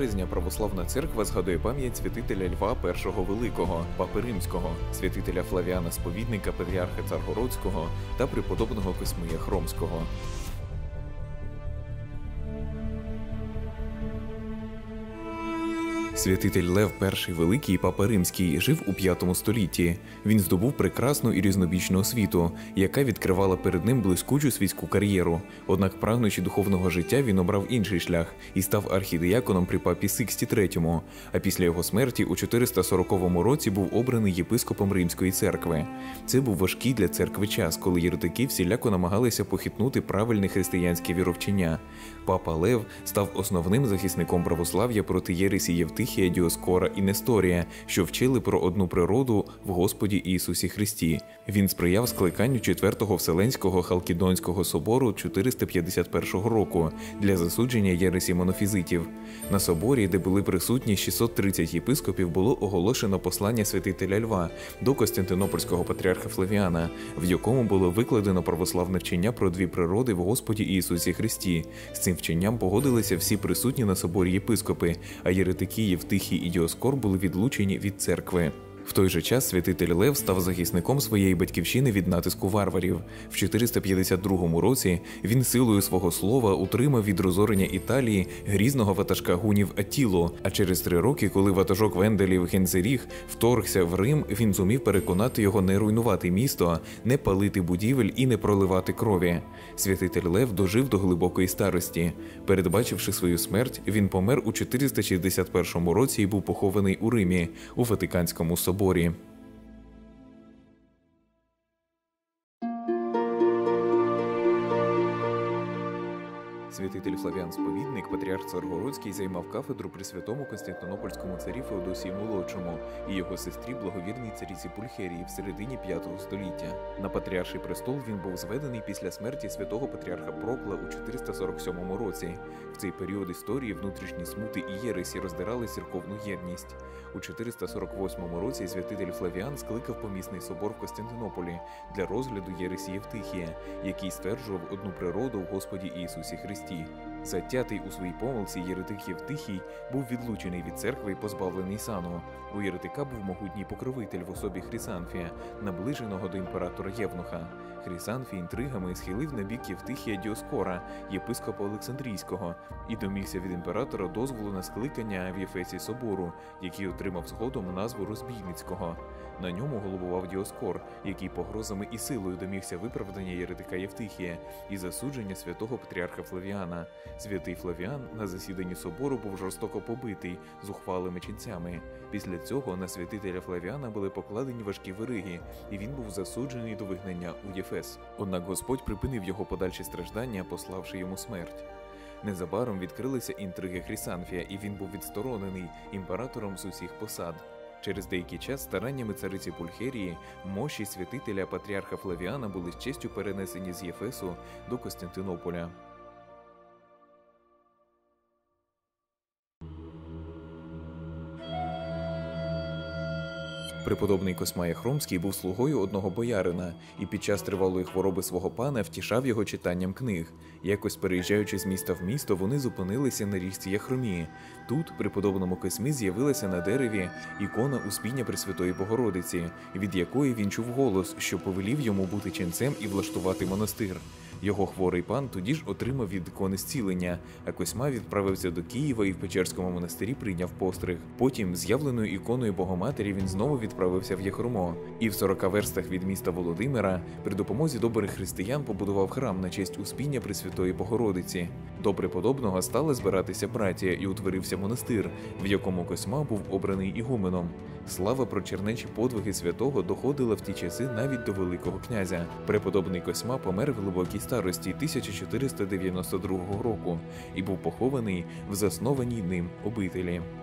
березня православна церква згадує пам'ять святителя Льва І Великого, папи Римського, святителя Флавіана Сповідника, патріарха Царгородського та преподобного Космія Хромського. Святитель Лев І Великий, папа Римський, жив у V столітті. Він здобув прекрасну і різнобічну освіту, яка відкривала перед ним блискучу світську кар'єру. Однак, прагнучи духовного життя, він обрав інший шлях і став архідіяконом при папі Сиксті III, а після його смерті у 440 році був обраний єпископом Римської церкви. Це був важкий для церкви час, коли єретики всіляко намагалися похитнути правильне християнське віровчення. Папа Лев став основним захисником православ'я проти єресі Євтихія, Діоскора і Несторія, що вчили про одну природу в Господі Ісусі Христі. Він сприяв скликанню Четвертого Вселенського Халкідонського собору 451 року для засудження єресі монофізитів. На соборі, де були присутні 630 єпископів, було оголошено послання святителя Льва до Константинопольського патріарха Флавіана, в якому було викладено православне вчення про дві природи в Господі Ісусі Христі. З цим вченням погодилися всі присутні на соборі єпископи, а єретики Євтихій і Діоскор були відлучені від церкви. В той же час святитель Лев став захисником своєї батьківщини від натиску варварів. В 452 році він силою свого слова утримав від розорення Італії грізного ватажка гунів Аттілу, а через 3 роки, коли ватажок венделів Генцеріг вторгся в Рим, він зумів переконати його не руйнувати місто, не палити будівель і не проливати крові. Святитель Лев дожив до глибокої старості. Передбачивши свою смерть, він помер у 461 році і був похований у Римі, у Ватиканському соборі. Святитель Флавіан Сповідник, патріарх Царгородський, займав кафедру при святому Константинопольському царі Феодосії Молодшому і його сестрі благовірній цариці Пульхерії в середині V століття. На патріарший престол він був зведений після смерті святого патріарха Прокла у 447 році. В цей період історії внутрішні смути і єресі роздирали церковну єдність. У 448 році святитель Флавіан скликав помісний собор в Константинополі для розгляду єресі Євтихія, який стверджував одну природу в Господі Ісусі Христі. Затятий у своїй помилці єретик Євтихій був відлучений від церкви і позбавлений сану. У єретика був могутній покровитель в особі Хрисанфія, наближеного до імператора Євнуха. Хрисанфій інтригами схилив на бік Євтихія Діоскора, єпископа Олександрійського, і домігся від імператора дозволу на скликання в Єфесі собору, який отримав згодом назву Розбійницького. На ньому головував Діоскор, який погрозами і силою домігся виправдання єретика Євтихія і засудження святого патріарха Флавіана. Святий Флавіан на засіданні собору був жорстоко побитий зухвалими ченцями. Після цього на святителя Флавіана були покладені важкі вириги, і він був засуджений до вигнання у Єфес. Однак Господь припинив його подальші страждання, пославши йому смерть. Незабаром відкрилися інтриги Хрисанфія, і він був відсторонений імператором з усіх посад. Через деякий час стараннями цариці Пульхерії мощі святителя патріарха Флавіана були з честю перенесені з Єфесу до Константинополя. Преподобний Космія Хромський був слугою одного боярина і під час тривалої хвороби свого пана втішав його читанням книг. Якось переїжджаючи з міста в місто, вони зупинилися на річці Яхромі. Тут преподобному Космі з'явилася на дереві ікона Успіння Пресвятої Богородиці, від якої він чув голос, що повелів йому бути ченцем і влаштувати монастир. Його хворий пан тоді ж отримав від ікони зцілення, а Косьма відправився до Києва і в Печерському монастирі прийняв постриг. Потім з явленою іконою Богоматері він знову відправився в Яхромо. І в 40 верстах від міста Володимира при допомозі добрих християн побудував храм на честь Успіння Пресвятої Богородиці. До преподобного стали збиратися братія і утворився монастир, в якому Косьма був обраний ігуменом. Слава про чернечі подвиги святого доходила в ті часи навіть до Великого князя. Преподобний Косьма помер в глибокій старості 1492 року і був похований в заснованій ним обителі.